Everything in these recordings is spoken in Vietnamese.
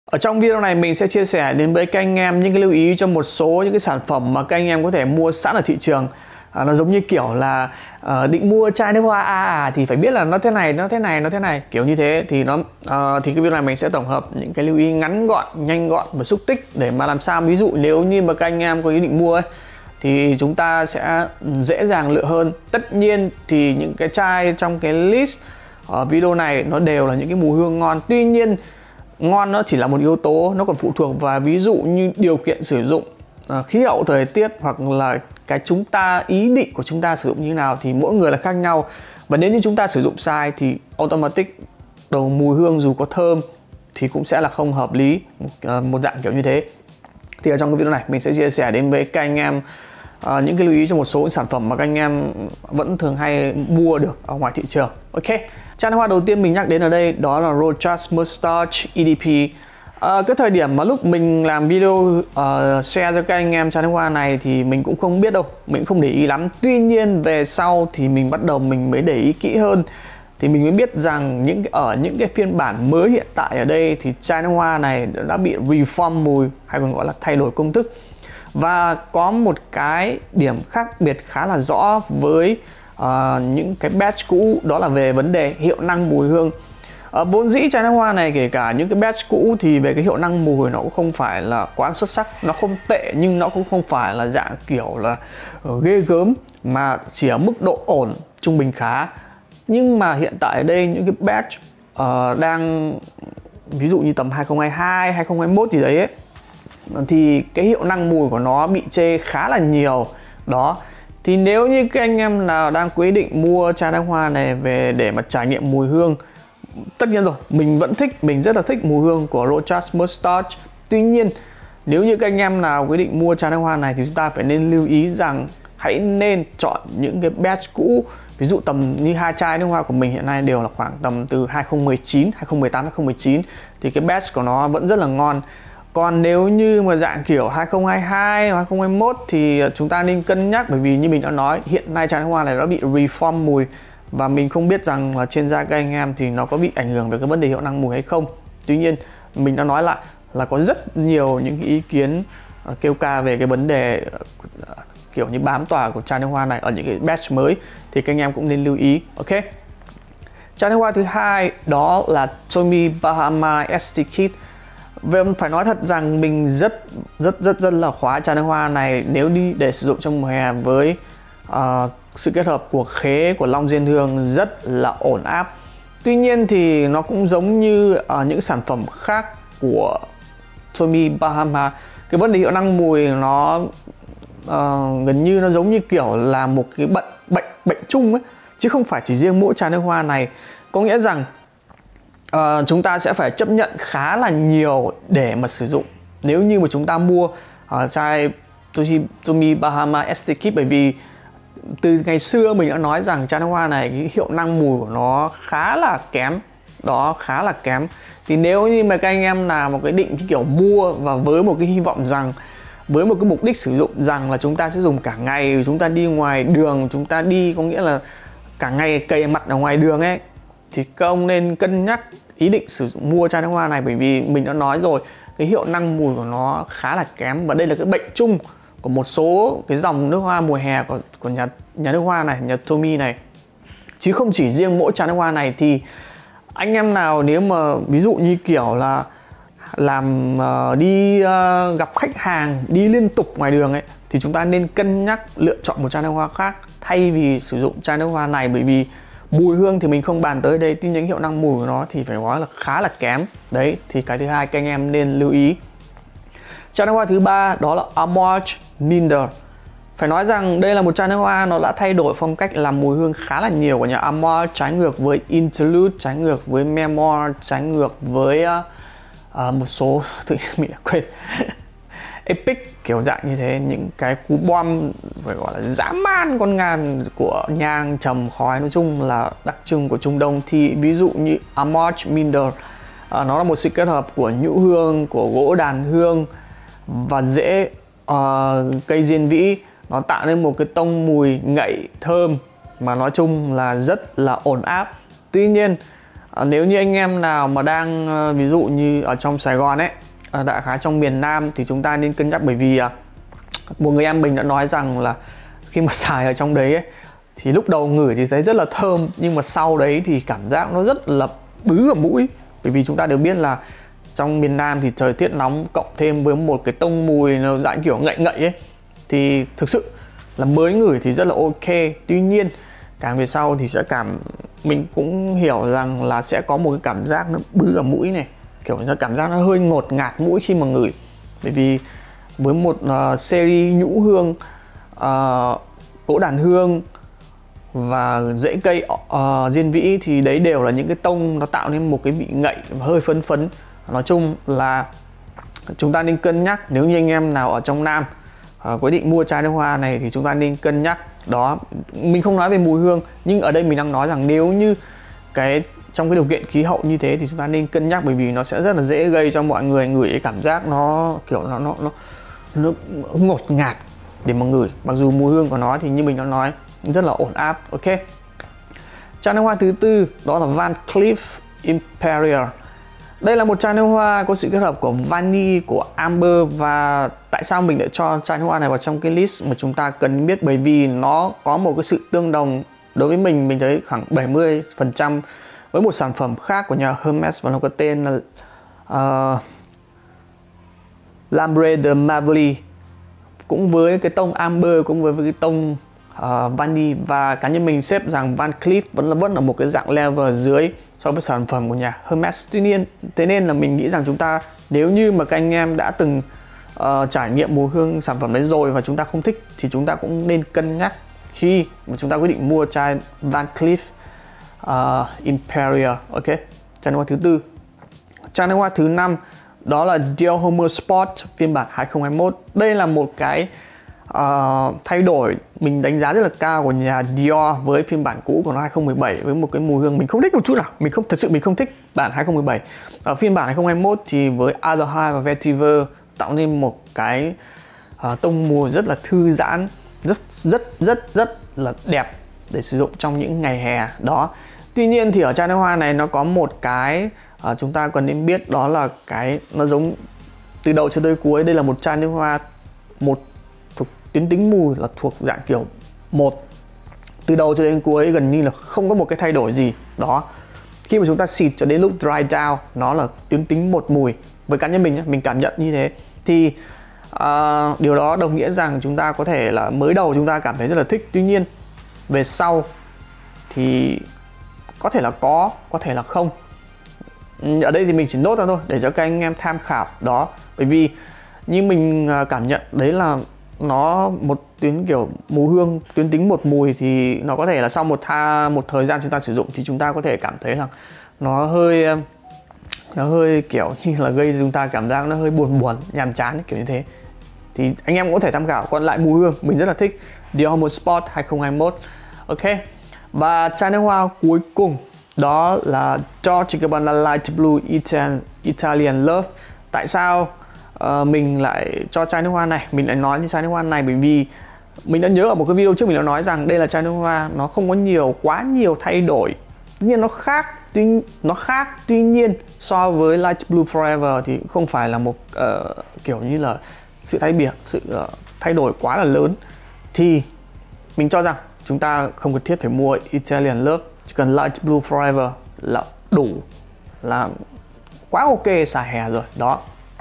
Ở trong video này mình sẽ chia sẻ đến với các anh em những cái lưu ý cho một số những cái sản phẩm mà các anh em có thể mua sẵn ở thị trường. Nó giống như kiểu là định mua chai nước hoa thì phải biết là nó thế này, nó thế này, nó thế này, kiểu như thế thì thì cái video này mình sẽ tổng hợp những cái lưu ý ngắn gọn, nhanh gọn và xúc tích để mà làm sao ví dụ nếu như mà các anh em có ý định mua ấy, thì chúng ta sẽ dễ dàng lựa hơn. Tất nhiên thì những cái chai trong cái list ở video này nó đều là những cái mùi hương ngon. Tuy nhiên ngon nó chỉ là một yếu tố, nó còn phụ thuộc vào ví dụ như điều kiện sử dụng, khí hậu thời tiết, hoặc là cái ý định của chúng ta sử dụng như thế nào thì mỗi người là khác nhau. Và nếu như chúng ta sử dụng sai thì automatic đầu mùi hương dù có thơm thì cũng sẽ là không hợp lý, một dạng kiểu như thế. Thì ở trong cái video này mình sẽ chia sẻ đến với các anh em những cái lưu ý cho một số sản phẩm mà các anh em vẫn thường hay mua được ở ngoài thị trường. Ok, chai nước hoa đầu tiên mình nhắc đến ở đây đó là Rojas Mustache EDP. Cái thời điểm mà lúc mình làm video share cho các anh em chai nước hoa này thì mình cũng không biết đâu, mình không để ý lắm. Tuy nhiên về sau thì mình mới để ý kỹ hơn, thì mình mới biết rằng ở những cái phiên bản mới hiện tại ở đây thì chai nước hoa này đã bị reform mùi, hay còn gọi là thay đổi công thức. Và có một cái điểm khác biệt khá là rõ với những cái batch cũ, đó là về vấn đề hiệu năng mùi hương. Vốn dĩ chai nước hoa này, kể cả những cái batch cũ thì về cái hiệu năng mùi nó cũng không phải là quá xuất sắc, nó không tệ nhưng nó cũng không phải là dạng kiểu là ghê gớm, mà chỉ ở mức độ ổn, trung bình khá. Nhưng mà hiện tại ở đây những cái batch đang ví dụ như tầm 2022, 2021 gì đấy ấy, thì cái hiệu năng mùi của nó bị chê khá là nhiều. Đó, thì nếu như các anh em nào đang quyết định mua chai nước hoa này về để mà trải nghiệm mùi hương, tất nhiên rồi, mình rất là thích mùi hương của Rojas Mustache. Tuy nhiên nếu như các anh em nào quyết định mua chai nước hoa này thì chúng ta phải nên lưu ý rằng hãy nên chọn những cái batch cũ. Ví dụ tầm như hai chai nước hoa của mình hiện nay đều là khoảng tầm từ 2019, 2018, 2019 thì cái batch của nó vẫn rất là ngon. Còn nếu như mà dạng kiểu 2022 hoặc 2021 thì chúng ta nên cân nhắc, bởi vì như mình đã nói hiện nay chai nước hoa này nó bị reform mùi, và mình không biết rằng là trên da các anh em thì nó có bị ảnh hưởng về cái vấn đề hiệu năng mùi hay không. Tuy nhiên mình đã nói lại là có rất nhiều những cái ý kiến kêu ca về cái vấn đề kiểu như bám tỏa của chai nước hoa này ở những cái batch mới, thì các anh em cũng nên lưu ý. Ok, chai nước hoa thứ hai đó là Tommy Bahama Esti Kit. Phải nói thật rằng mình rất là khóa chai nước hoa này nếu đi để sử dụng trong mùa hè, với sự kết hợp của khế, của long diên hương rất là ổn áp. Tuy nhiên thì nó cũng giống như những sản phẩm khác của Tommy Bahama, cái vấn đề hiệu năng mùi nó gần như nó giống như kiểu là một cái bệnh chung ấy, chứ không phải chỉ riêng mỗi chai nước hoa này. Có nghĩa rằng chúng ta sẽ phải chấp nhận khá là nhiều để mà sử dụng nếu như mà chúng ta mua chai Tommy Bahama Esti Kit, bởi vì từ ngày xưa mình đã nói rằng chai nước hoa này cái hiệu năng mùi của nó khá là kém. Đó, khá là kém. Thì nếu như mà các anh em nào một cái định kiểu mua và với một cái hy vọng rằng, với một cái mục đích sử dụng rằng là chúng ta sẽ dùng cả ngày, chúng ta đi ngoài đường, chúng ta đi có nghĩa là cả ngày cày mặt ở ngoài đường ấy, thì các ông nên cân nhắc ý định sử dụng mua chai nước hoa này, bởi vì mình đã nói rồi cái hiệu năng mùi của nó khá là kém. Và đây là cái bệnh chung của một số cái dòng nước hoa mùa hè của nhà nước hoa này, nhà Tommy này, chứ không chỉ riêng mỗi chai nước hoa này. Thì anh em nào nếu mà ví dụ như kiểu là làm gặp khách hàng đi liên tục ngoài đường ấy, thì chúng ta nên cân nhắc lựa chọn một chai nước hoa khác thay vì sử dụng chai nước hoa này, bởi vì mùi hương thì mình không bàn tới đây, tuy nhiên hiệu năng mùi của nó thì phải nói là khá là kém. Đấy, thì cái thứ hai các anh em nên lưu ý. Chai nước hoa thứ ba đó là Amouage Minder. Phải nói rằng đây là một chai nước hoa nó đã thay đổi phong cách làm mùi hương khá là nhiều của nhà Amouage, trái ngược với Interlude, trái ngược với Memoir, trái ngược với một số tự nhiên mình đã quên Epic, kiểu dạng như thế. Những cái cú bom phải gọi là dã man con ngàn của nhang trầm khói, nói chung là đặc trưng của Trung Đông. Thì ví dụ như Amouage Minder, nó là một sự kết hợp của nhũ hương, của gỗ đàn hương và rễ cây diên vĩ. Nó tạo nên một cái tông mùi ngậy thơm mà nói chung là rất là ổn áp. Tuy nhiên Nếu như anh em nào mà đang ví dụ như ở trong Sài Gòn ấy, đại khái trong miền Nam thì chúng ta nên cân nhắc, bởi vì một người em mình đã nói rằng là khi mà xài ở trong đấy ấy, thì lúc đầu ngửi thì thấy rất là thơm, nhưng mà sau đấy thì cảm giác nó rất là bứ ở mũi. Bởi vì chúng ta đều biết là trong miền Nam thì thời tiết nóng cộng thêm với một cái tông mùi nó dạng kiểu ngậy ngậy ấy, thì thực sự là mới ngửi thì rất là ok. Tuy nhiên càng về sau thì mình cũng hiểu rằng là sẽ có một cái cảm giác nó bứ ở mũi này, kiểu nó cảm giác nó hơi ngột ngạt mũi khi mà ngửi. Bởi vì với một series nhũ hương, gỗ đàn hương và rễ cây diên vĩ thì đấy đều là những cái tông nó tạo nên một cái vị ngậy và hơi phấn phấn. Nói chung là chúng ta nên cân nhắc, nếu như anh em nào ở trong Nam quyết định mua chai nước hoa này thì chúng ta nên cân nhắc đó. Mình không nói về mùi hương, nhưng ở đây mình đang nói rằng nếu như trong cái điều kiện khí hậu như thế thì chúng ta nên cân nhắc, bởi vì nó sẽ rất là dễ gây cho mọi người ngửi cái cảm giác nó kiểu nó ngột ngạt để mà ngửi. Mặc dù mùi hương của nó thì như mình đã nói rất là ổn áp. Ok, chai nước hoa thứ tư đó là Van Cleef Imperial. Đây là một chai nước hoa có sự kết hợp của vani, của amber. Và tại sao mình lại cho chai nước hoa này vào trong cái list mà chúng ta cần biết? Bởi vì nó có một cái sự tương đồng, đối với mình thấy khoảng 70% với một sản phẩm khác của nhà Hermes, và nó có tên là L'Ambre de Marly, cũng với cái tông amber, cũng với cái tông vani. Và cá nhân mình xếp rằng Van Cleef vẫn là một cái dạng level dưới so với sản phẩm của nhà Hermes. Tuy nhiên, thế nên là mình nghĩ rằng chúng ta, nếu như mà các anh em đã từng trải nghiệm mùi hương sản phẩm đấy rồi và chúng ta không thích thì chúng ta cũng nên cân nhắc khi mà chúng ta quyết định mua chai Van Cleef Imperial. Ok, chai nước hoa thứ tư. Chai nước hoa thứ năm đó là Dior Homme Sport phiên bản 2021. Đây là một cái thay đổi mình đánh giá rất là cao của nhà Dior với phiên bản cũ của nó 2017, với một cái mùi hương mình không thích một chút nào. Mình không thích bản 2017. Ở phiên bản 2021 thì với Other High và Vetiver tạo nên một cái tông mùi rất là thư giãn, rất là đẹp để sử dụng trong những ngày hè đó. Tuy nhiên thì ở chai nước hoa này nó có một cái chúng ta cần nên biết, đó là nó giống từ đầu cho tới cuối. Đây là một chai nước hoa thuộc tuyến tính mùi là thuộc dạng kiểu một, từ đầu cho đến cuối gần như là không có một cái thay đổi gì đó. Khi mà chúng ta xịt cho đến lúc dry down, nó là tuyến tính một mùi. Với cá nhân mình cảm nhận như thế. Thì điều đó đồng nghĩa rằng chúng ta có thể là mới đầu chúng ta cảm thấy rất là thích, tuy nhiên về sau thì có thể là có thể là không. Ở đây thì mình chỉ nốt ra thôi để cho các anh em tham khảo đó. Bởi vì như mình cảm nhận đấy là nó một tuyến kiểu mùi hương tuyến tính một mùi, thì nó có thể là sau một thời gian chúng ta sử dụng thì chúng ta có thể cảm thấy rằng nó hơi kiểu như là gây chúng ta cảm giác nó hơi buồn nhàm chán kiểu như thế. Thì anh em cũng có thể tham khảo. Còn lại mùi hương mình rất là thích Dior Homme Sport 2021. Ok, và chai nước hoa cuối cùng đó là Dolce & Gabbana Light Blue Italian Love. Tại sao mình lại cho chai nước hoa này, mình lại nói như chai nước hoa này? Bởi vì mình đã nhớ ở một cái video trước mình đã nói rằng đây là chai nước hoa nó không có quá nhiều thay đổi, nhưng nó khác. Tuy nhiên so với Light Blue Forever thì không phải là một kiểu như là sự thay đổi quá là lớn. Thì mình cho rằng chúng ta không cần thiết phải mua Italian Love, chỉ cần Light Blue Forever là đủ, là quá ok xả hè rồi đó.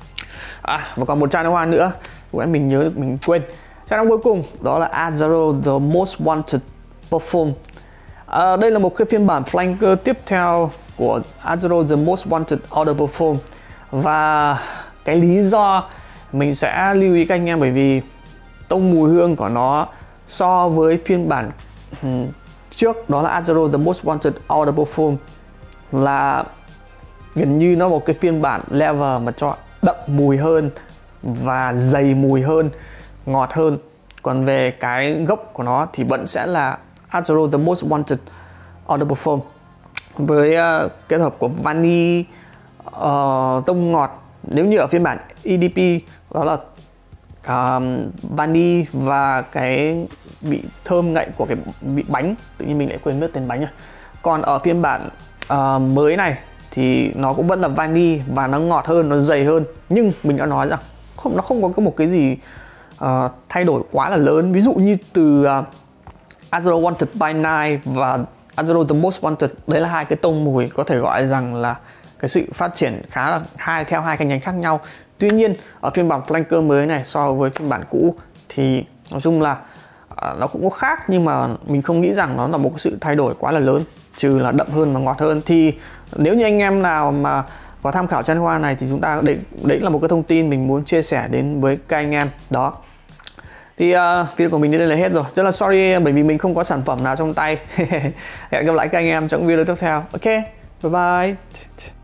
Và còn một chai nước hoa nữa mình quên. Chai nước cuối cùng đó là Azzaro The Most Wanted Perfume. Đây là một cái phiên bản flanker tiếp theo của Azzaro The Most Wanted Outer Perfume. Và cái lý do mình sẽ lưu ý các anh em, bởi vì tông mùi hương của nó so với phiên bản trước đó là Azzaro The Most Wanted Outer Perfume là gần như nó một cái phiên bản level mà cho đậm mùi hơn và dày mùi hơn, ngọt hơn. Còn về cái gốc của nó thì vẫn sẽ là Azzaro The Most Wanted Outer Perfume với kết hợp của vani, tông ngọt. Nếu như ở phiên bản EDP đó là vani và cái vị thơm ngậy của cái vị bánh, tự nhiên mình lại quên mất tên bánh rồi. Còn ở phiên bản mới này thì nó cũng vẫn là vani và nó ngọt hơn, nó dày hơn, nhưng mình đã nói rằng nó không có một cái gì thay đổi quá là lớn. Ví dụ như từ Azero Wanted by Night và Azero The Most Wanted, đấy là hai cái tông mùi có thể gọi rằng là cái sự phát triển khá là theo hai cái nhánh khác nhau. Tuy nhiên ở phiên bản Flanker mới này so với phiên bản cũ thì nói chung là nó cũng có khác, nhưng mà mình không nghĩ rằng nó là một cái sự thay đổi quá là lớn, trừ là đậm hơn và ngọt hơn. Thì nếu như anh em nào mà có tham khảo chai nước hoa này thì chúng ta đấy là một cái thông tin mình muốn chia sẻ đến với các anh em đó. Thì video của mình đến đây là hết rồi. Rất là sorry bởi vì mình không có sản phẩm nào trong tay. Hẹn gặp lại các anh em trong video tiếp theo. Ok, bye bye.